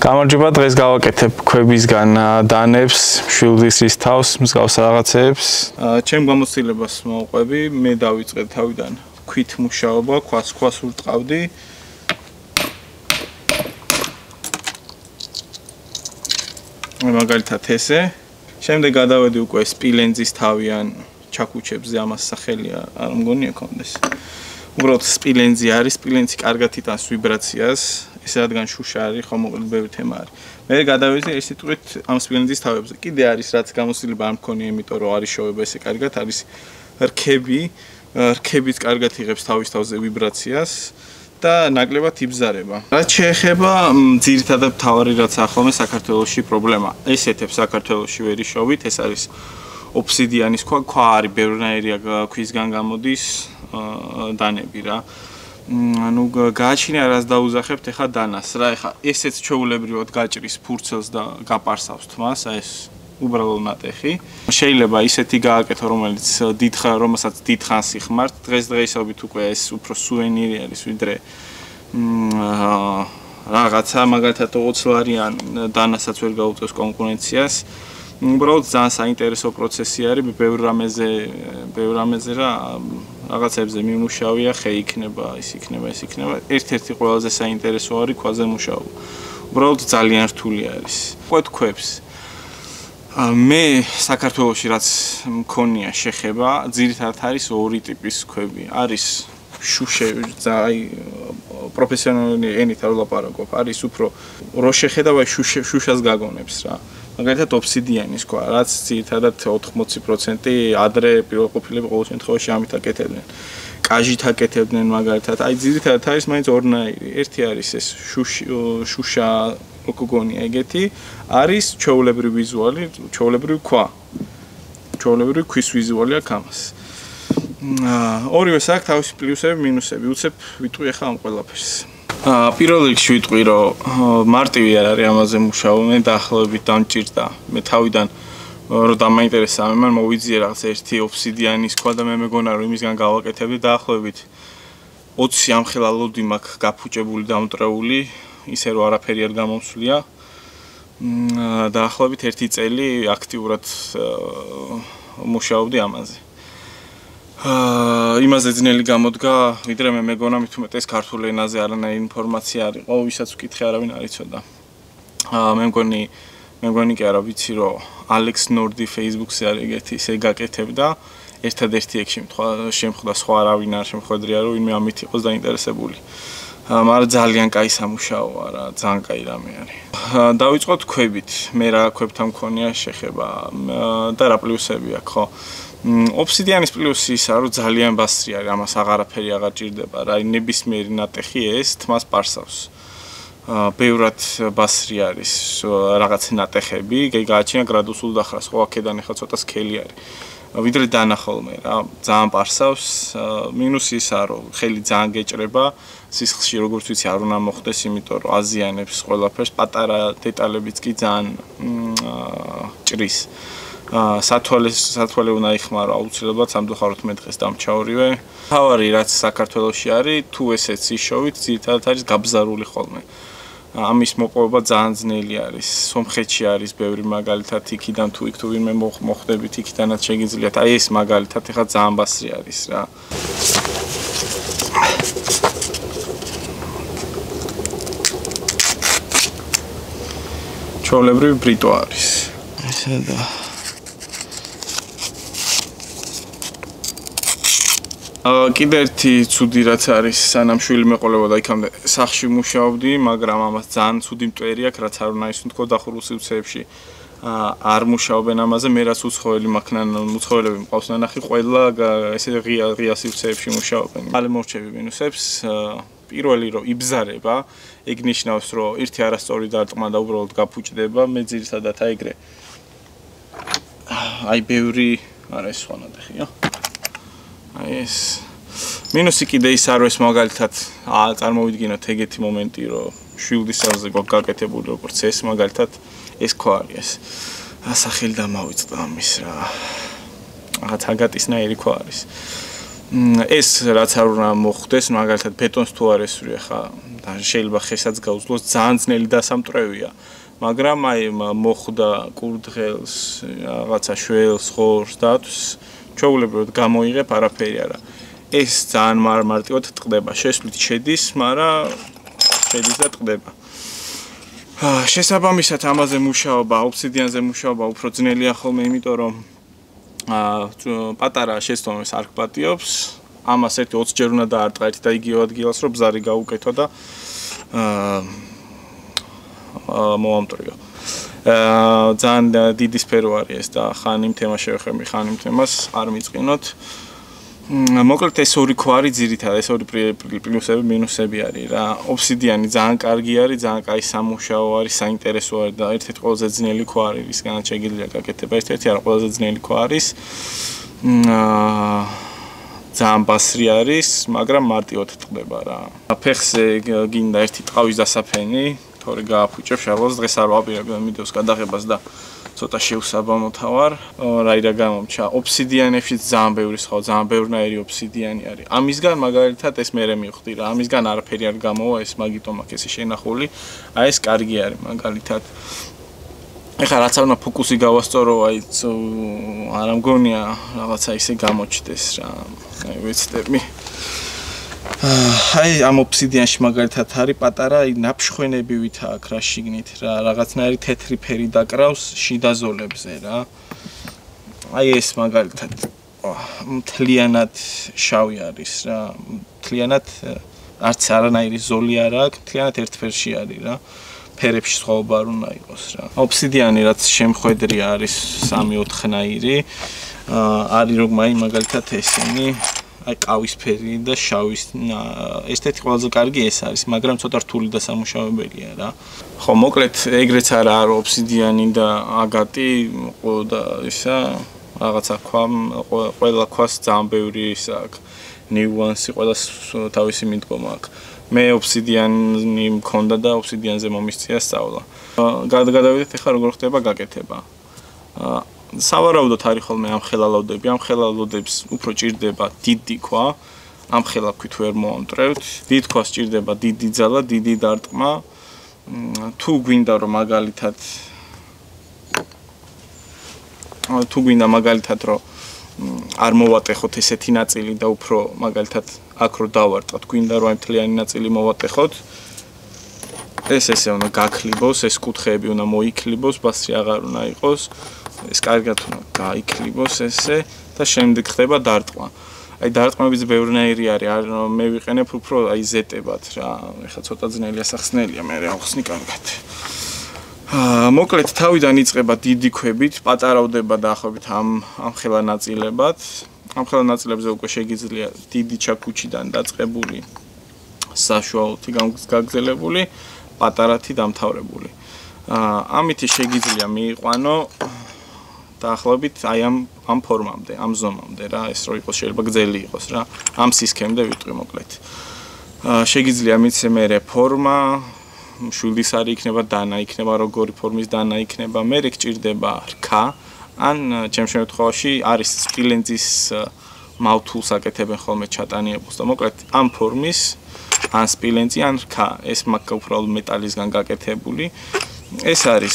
გამარჯობა, დღეს გავაკეთებ ქვისგან დანებს, შვილდის თავს, მსგავს რაღაცეებს. ჩემ გამოცდილებას მოვყვები, მე დავიწყე თავიდან ქვით მუშაობა, ქვას ურტყავდი. მაგალითად ესე. შემდეგ გადავედი უკვე სპილენძის თავიან ჩაკუჩებზე, ამას სახელი არ მგონია კონდეს. უბრალოდ სპილენძი არის, სპილენძი კარგად იტანს ვიბრაციას. ეს რადგან შუშა არის, ხომ მოკლედ ბევრი თემა არის. მე გადავედი ეს სიტყვით ამ სპილენძის თავებზე. კიდე არის რაც გამოცდილება არ მქონია, იმიტომ რომ არის შოვება ესე კარგად, არის რქებიც კარგად იღებს თავის თავზე ვიბრაციას და ნაკლებად იბზარება. რაც შეეხება ძირითადად თავარი რაც ახალმე საქართველოში პრობლემა. ესეთებს საქართველოში ვერ იშოვით, ეს არის ოფსიდიანის ქვა არის ბევრნაირია ქვისგან გამოდის დანები რა. ანუ გააჩნია რას დაუზახებთ ახლა დანას რა ახლა ესეც ჩვეულებრივად გაჭრის ფურცელს და გაპარსავს თმას ეს უბრალოდ ნატეხი შეიძლება ისეთი გააკეთო რომელსაც დიდხანს იხმართ დღესდღეობით უკვე ეს უფრო სუვენირი არის ვიდრე რაღაცა მაგალითად 20 ლარიან დანასაც ვერ გაუწევს კონკურენციას უბრალოდ ძალიან საინტერესო პროცესი არის ბევრ რამეზე რა რაღაცებზე მიმუშავია ხე იქნება ის იქნება ერთ-ერთი ყველაზე საინტერესო არის ქვაზე მუშაობა უბრალოდ ძალიან რთული არის ყვეთქვებს მე საქართველოში რაც მქონია შეხება ძირითადად არის ორი ტიპის ქვები არის შუშები აი პროფესიონალური ენით არ ვლაპარაკობ არის უფრო რო შეხედავ აი შუშას გაგონებს რა მაგალითად ოფსიდიანის ქვა, რაც ძირითადად 80% ადრე პირველყოფილები ყოველ შემთხვევაში ამით აკეთებდნენ. კაჟით აკეთებდნენ მაგალითად. აი ძირითადად არის მაინც ორნაირი. ერთი არის ეს შუშა როკოგონია ეგეთი, არის ჩვეულებრივი ვიზუალი, ჩვეულებრივი ქვა. ჩვეულებრივი ქვის ვიზუალი აქვს ამას. ორივე აქვს თავისი პლუსები, მინუსები. უცებ ვიტყვი ახლა ამ ყველაფერს. პირველ რიგში ვიტყვი რომ მარტივი არ არის ამაზე მუშაობა მე დაახლოებით დამჭირდა მე თავიდან რომ დამაინტერესა მე მან მოვიძიე რაღაც ერთი ოფსიდიანის ქვა და მე მეგონა რომ იმისგან გავაკეთებდი დაახლოებით 20 ამხელა ლოდი მაქვს გაფუჭებული დამტრეული ისე რომ არაფერი არ გამომსვლია დაახლოებით 1 წელი აქტიურად მუშაობდი ამაზე იმაზე ძნელი გამოდგა, ვიდრე მე მეგონა მით უმეტეს ქართულ ენაზე არანაირი ინფორმაცია არ იყო, ვისაც ვკითხე არავინ არ იცოდა. მე მგონი კი არა ვიცი რომ ალექს ნორდი Facebook-ზე არის ეგეთი ისე გაკეთებდა, ერთადერთი ეგ შემხვდა სხვა არავინ არ შემხვედრია რომ ვინმე ამით იყოს დაინტერესებული. მაგრამ ძალიან კაი სამუშაოა რა, ძალიან კაი რამე არის. დავიწყოთ ქვებით, მე რა ქვებთან მქონია შეხება და რა პლუსები აქვს, ხო? ოფსიდიანის პლუსი ისაა რომ ძალიან ბასრი არის, ამას აღარაფერი აღარ ჭირდება რა, ნებისმიერი ნატეხი ეს თმას პარსავს. ბევრად ბასრი არის რაღაც ნატეხები, გააჩნია გრადუსულ დახრას, ხო აქედან ახლა ცოტა სქელი არის. ვიდრე დანახოლმე რა, ძალიან პარსავს, მინუსი ისაა რომ ხელი ძალიან გეჭრება, სისხლში როგორც ვიცი არ უნდა მოხდეს, იმიტომ რომ აზიანებს ყველაფერს, პატარა დეტალებიც კი ძალიან ჭრის. სათვალე უნდა იხმარო აუცილებლად სამწუხაროდ მე დღეს დამჩაორივე. თავარი რაც საქართველოში არის, თუ ესეც იშოვით, ძირითადად არის გაბზარული ხოლმე. ამის მოპოვება ძალიან ძნელი არის. სომხეთში არის ბევრი მაგალითად იქიდან თუ იქ თუ ვინმე მოხდებით იქიდანაც შეგიძლიათ. აი ეს მაგალითად ეხლა ძალიან ბასრი არის რა. ჩვეულებრივი ბრიტო არის. ესე და კიდე ერთი ცუდი რაც არის სანამ შვილი მეყოლებოდა იქამდე სახში მუშაობდი მაგრამ ამას ძალიან ცუდი მტვერი აქვს რაც არ უნდა ისუნთქო დახურულ სივრცეებში არ მუშაობენ ამაზე მე რაც უცხოელი მაქვს უცხოელები მყავს ნანახი ყველა ესე ღია სივრცეებში მუშაობენ მალე მორჩები მინუსებს პირველი რომ იბზარება ეგ ნიშნავს რომ ერთი არასწორი დარტყმა და უბრალოდ გაფუჭდება მე ძირითადად აიგრე აი ბევრი არა ეს სხვა ნატეხია ეს მინუსი კიდე ის არ ეს მაგალითად წარმოვიდგინოთ ეგეთი მომენტი რომ შვილდისაზე გვაქვს გაკეთებული როგორც ეს მაგალითად ეს ქვა არის ასახელი დამავიწყდა ამის რა რაღაც აგატისნაირი ქვა არის ეს რაც არ უნდა მოხდეს მაგალითად ბეტონს თუ არ ესვრია ხა და შეიძლება ხესაც გაუძლოს ძალიან ძნელი დასამტვრევია მაგრამ აი მოხვდა კურდღელს რაღაცა შველს ხორს დათვს ჩვეულებრივად გამოიღებ არაფერი არა ეს ძალიან მარტივად ტყდება შესვლით შედის მაგრამ შედის და ტყდება შესაბამისად ამაზე მუშაობა ობსიდიანზე მუშაობა უფრო ძნელია ხოლმე იმიტომ რომ პატარა შეცდომებს არ გპატიობს ამას ერთი 20 ჯერ უნდა დაარტყა ერთი და იგივე ადგილას რომ ბზარი გაუკეთო და მოამტრიო ძალიან დიდი სფერო არის ეს და ხან იმ თემას შევეხები ხან იმ თემას არ მიწყინოთ მოკლედ ეს ორი ქვარი ძირითადად ეს ორი პლუსები მინუსები არის რა ობსიდიანი ძალიან კარგი არის ძალიან კაი სამუშაო არის საინტერესო არის და ერთ-ერთი ყველაზე ძნელი ქვა არის რისგანაც შეგიძლია გაკეთება ერთ-ერთი არა ყველაზე ძნელი ქვა არის ძალიან ბასრი არის მაგრამ მარტივად ტყდება რა ფეხზე გინდა ერთი ტყავის დასაფენი თორე გააფუჭებ შარვალს დღეს არ ვაპირებ მიდევს გადაღებას და ცოტა შეუსაბამოთ ვარ რაირა გამომჩა ობსიდიანებში ძალიან ბევრი სხვა ძალიან ბევრნაირი ობსიდიანი არის ამისგან მაგალითად ეს მე მივხვდი რა ამისგან არაფერი არ გამოვა ეს მაგიტომ აქ ესე შენახული აი ეს კარგი არის მაგალითად ეხლა რაც არ უნდა ფოკუსი გავასწორო აი არ მგონია რაღაცა ისე გამოჩდეს რა აი ვეცდები აი ამ ობსიდიანში მაგალითად არის პატარა აი ნაფშვენები ვით აქ რა შიგნით რა რაღაცნაირი თეთრი ფერი დაკრავს შიდა ზოლებზე რა აი ეს მაგალითად მთლიანად შავი არის რა მთლიანად არც არანაირი ზოლი არ აქვს მთლიანად ერთ ფერში არის რა ფერებში სხვაობა არ უნდა იყოს რა ობსიდიანი რაც შემხედრი არის 3-4 ნაირი არის რომ მაგალითად ესენი აი ყავისფერი და შავის ესეთი ყველაზე კარგი ეს არის მაგრამ ცოტა რთული და სამუშაოებელია რა ხო მოკლედ ეგრეც არა არის ობსიდიანი და აგატი და ისა რაღაცა ყველა ქვას ძალიან ბევრი ის აქვს ნიუანსი ყველა თავისი მიდგომა აქვს მე ობსიდიანი მქონდა და ობსიდიანზე მომისწია სწავლა გადავიდეთ ახლა როგორ ხდება გაკეთება სავარაუდოდ არის ხოლმე ამ ხელალოდებს უფრო ჭირდება დიდი ქვა ამ ხელაქვით ვერ მოამტრევთ დიდ ქვას ჭირდება დიდი ძალა დიდი დარტყმა თუ გვინდა რომ მაგალითად რომ არ მოვატეხოთ ესეთი ნაწილი და უფრო მაგალითად აქ რო დავარტყათ გვინდა რომ აი მთლიანი ნაწილი მოვატეხოთ ეს ესე უნდა გაქლიბოს ეს კუთხეები უნდა მოიკლიბოს ბასრი აღარ უნდა იყოს ეს კარგად უნდა გაიკლიბოს ესე და შემდეგ ხდება დარტყმა აი დარტყმების ბევრნაირი არის მე ვიყენებ უფრო აი ზეტებად რა ეხლა ცოტა ძნელია სახსნელია მე ახსნი კარგად მოკლედ თავიდან იწყება დიდი ქვებით პატარავდება დაახლოებით ამ ხელა ნაწილებად ამ ხელა ნაწილებზე უკვე შეგიძლია დიდი ჩაქუჩიდან დაწყებული საშუალოთი გაგრძელებული პატარათი დამთავრებული ამითი შეგიძლია მიიყვანო დაახლოებით აი ამ ფორმამდე ამ ზომამდე რა ეს რო იყოს შეიძლება გრძელი იყოს რა ამ სისქემდე ვიტყვი მოკლედ შეგიძლია მიცე მე ფორმა მშვილდისარი იქნება დანა იქნება როგორი ფორმის დანა იქნება მე გჭირდება რქა ან ჩემ შემთხვევაში არის სპილენძის მავთულს აკეთებენ ხოლმე ჩატანიებულს და მოკლედ ამ ფორმის ან სპილენძი ან რქა ეს მაგ უბრალოდ მეტალისგან გაკეთებული ეს არის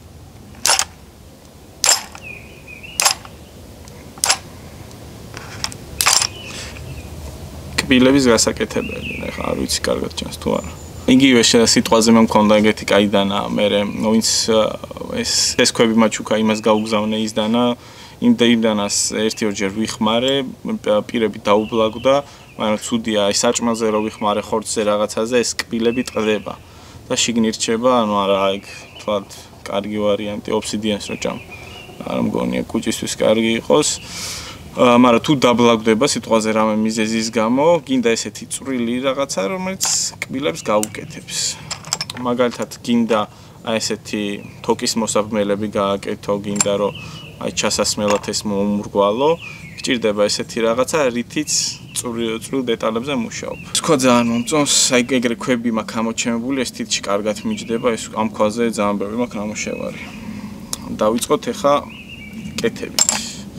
კბილების გასაკეთებელი ეხლა არ ვიცი კარგად ჩანს თუ არა იგივე სიტყვაზე მე მქონდა ეგეთი კაი დანა მე ვინც ეს ქვები მაჩუკა იმას გაუგზავნე ის დანა იმ დანას ერთი-ორჯერ ვიხმარე პირები დაუბლაგდა მაგრამ ცუდია აი საჭმელზე რო ვიხმარე ხორცზე რაღაცაზე ეს კბილები ტყდება და შიგნით რჩება ანუ არა აი თვად კარგი ვარიანტი ობსიდიანს რო ჭამ არ მგონია კუჭისთვის კარგი იყოს მაგრამ თუ დაბლაგდება სიტყვაზე რამე მიზეზის გამო გინდა ესეთი წვრილი რაღაცა რომელიც კბილებს გაუკეთებს მაგალითად გინდა აი ესეთი თოკის მოსაბმელები გააკეთო გინდა რომ აი ჩასასმელად ეს მოუმრგვალო გჭირდება ესეთი რაღაცა რითიც წვრილ დეტალებზე მუშაობ სხვა ძალიან მომწონს აი ეგრე ქვები მაქვს ამოჩემებული ეს თითში კარგად მიჯდება ეს ამ ქვაზე ძალიან ბევრი მაქვს ნამუშევარი დავიწყოთ ახლა კეთებით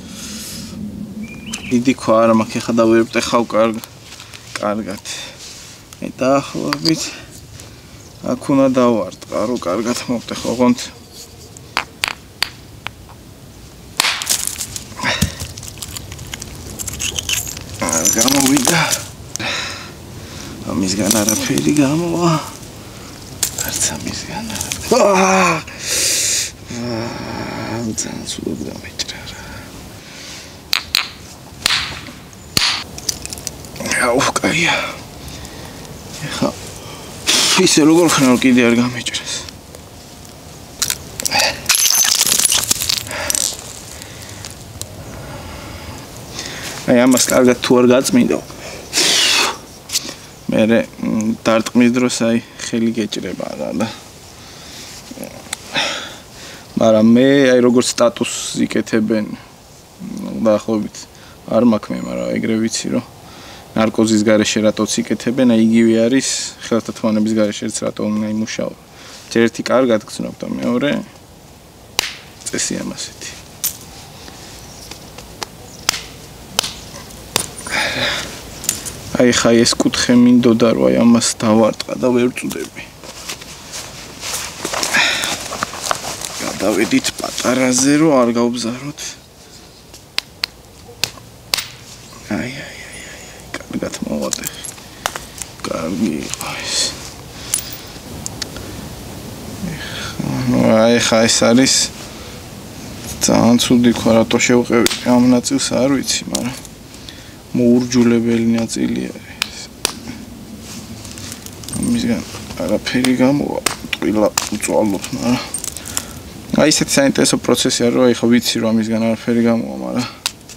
დიდი ქვა არა მაქვს ახლა დავერებთ ახლა კარგად მე დაახლოებით აქ უნდა დავარტყა, რომ კარგად მოვტეხო, ოღონდ გამოვიდა. ამისგან არაფერი გამოვა. არც ამისგან არა. ძალიან სულად გამეჭრა რა. აუ, კაია. ეხა ისე როგორ ხარ კიდე არ გამეჭრას. აი ამას კარგად თუ არ გაწმინდო. მე დარტყმის დროს აი ხელი გეჭრება რა და მაგრამ მე აი როგორც სტატუსს იკეთებენ დაახლოებით არ მაქვს მე, მაგრამ ეგრე ვიცი რომ ნარკოზის გარეშე რატოც იკეთებენ, აი იგივე არის ხელთათმანების გარეშეც რატო უნდა იმუშაო. ერთი კარგად გრძნობ და მეორე წესი ამასეთი. აი ხა ეს კუთხე მინდოდა რომ აი ამას დავარტყა და ვერ წუდები. გადავედით პატარაზე რომ არ გავბზაროთ. აი კარგად მოვატეხ. კარგი იყო ეს. აი ხა ეს არის ძალიან ცუდი ხო რატო შევყევი ამ ნაწილს არ ვიცი, მაგრამ მოურჯულებელი ნაწილი არის. ამისგან არაფერი გამოვა, ტყილა უწვალოთ, მაგრამ აი ესეთი საინტერესო პროცესია, რომ აი ხო ვიცი რომ ამისგან არაფერი გამოვა, მაგრამ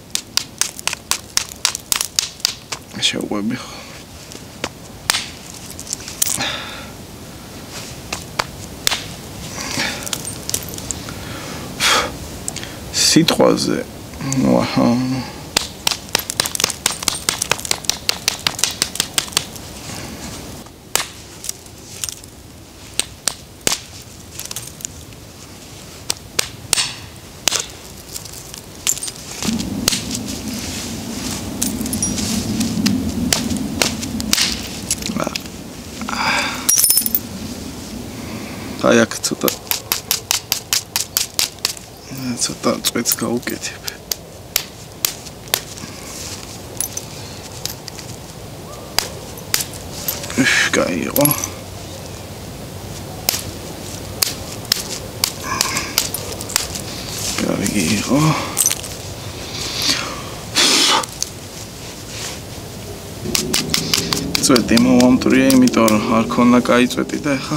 შევყვები ხო. სიტყვაზე აჰა აი აქ ცოტა წვეთს გავუკეთებ. კაი იყო. კარგი იყო. წვეთი მომამტრია, იმიტომ რომ არ ქონდა კაი წვეთი და ეხა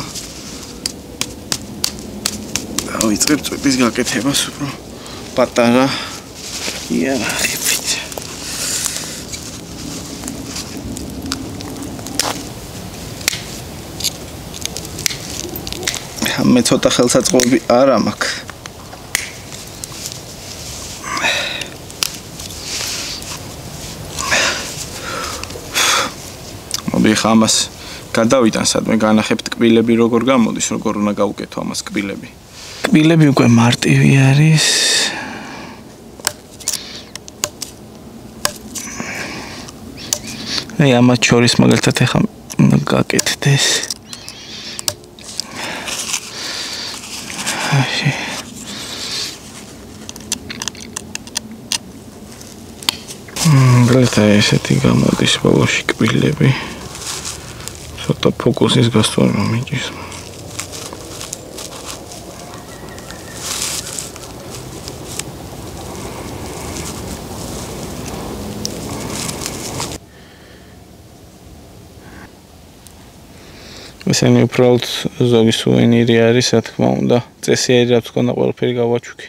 ვიწყებ წვეთის გაკეთებას უფრო პატარა იარაღებით. მე ცოტა ხელსაწყობი არა მაქვს. მოდი ხა ამას გადავიტან სადმე განახებთ კბილები როგორ გამოდის, როგორ უნდა გავუკეთო ამას კბილები. კბილები უკვე მარტივი არის. აი ამათ შორის მაგალითად ეხა გაკეთდეს. მაგალითად ესეთი გამოდის ბოლოში კბილები. ცოტა ფოკუსის გასწვა რომ მიჭირს. ესენი უბრალოდ ზოგი სუვენირი არის, რა თქმა უნდა. წესიერი რაც ქონდა ყველაფერი გავაჩუქე.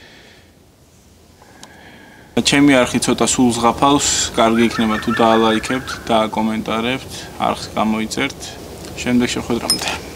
ჩემი არხი ცოტა სულს ღაფავს, კარგი იქნება თუ დაალაიქებთ, დააკომენტარებთ, არხს გამოიწერთ. შემდეგ შეხვედრამდე.